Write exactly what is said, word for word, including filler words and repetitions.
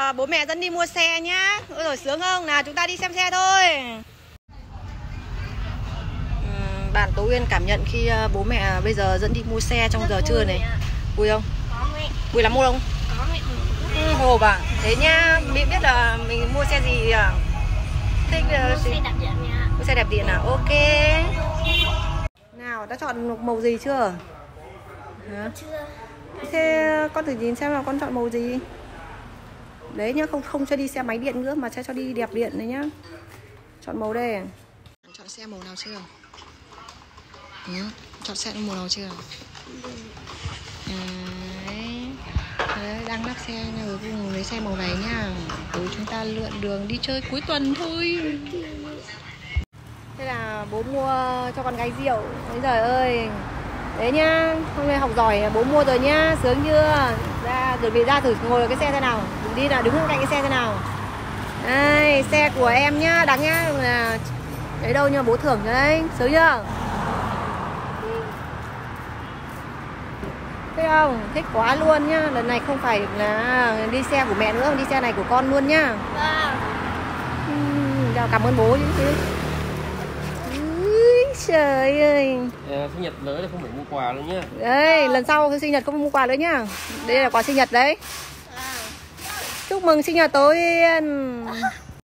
uh, bố mẹ dẫn đi mua xe nhá. Ôi rồi sướng không? Nào chúng ta đi xem xe thôi. uhm, Bạn Tố Uyên cảm nhận khi uh, bố mẹ bây giờ dẫn đi mua xe trong giờ trưa này. Vui không? Có mẹ. Vui lắm không? Có mẹ. Ừ, Hồ à? Thế nhá, biết biết là mình mua xe gì à? Thích Mua xe đạp điện nha. Mua xe đạp điện à? Ok. Nào, đã chọn màu gì chưa? Hả? Chưa. Thế con thử nhìn xem là con chọn màu gì. Đấy nhá, không không cho đi xe máy điện nữa mà sẽ cho đi đẹp điện đấy nhá. Chọn màu đây. Chọn xe màu nào chưa? Ừ, chọn xe màu nào chưa? Đấy. Đấy, đang lắc xe ở vùng lấy xe màu này nha. Rồi chúng ta lượn đường đi chơi cuối tuần thôi. Thế là bố mua cho con gái rượu. Ôi giời ơi. Đấy nhá, hôm nay học giỏi bố mua rồi nhá, sướng chưa? Ra chuẩn bị ra thử ngồi ở cái xe thế nào. Đi nào, đứng bên cạnh cái xe thế nào. Đây, xe của em nhá, đáng nhá là đấy đâu nhưng mà bố thưởng cho đấy, sướng chưa? Thấy không? Thích quá luôn nhá. Lần này không phải là đi xe của mẹ nữa, mà đi xe này của con luôn nhá. Vâng. Uhm, cảm ơn bố chứ. Trời ơi. À, sinh nhật tới là không phải mua quà nữa nhá. Đấy, lần sau sinh nhật không mua quà nữa nhá. Đây là quà sinh nhật đấy. Chúc mừng sinh nhật Tố Uyên.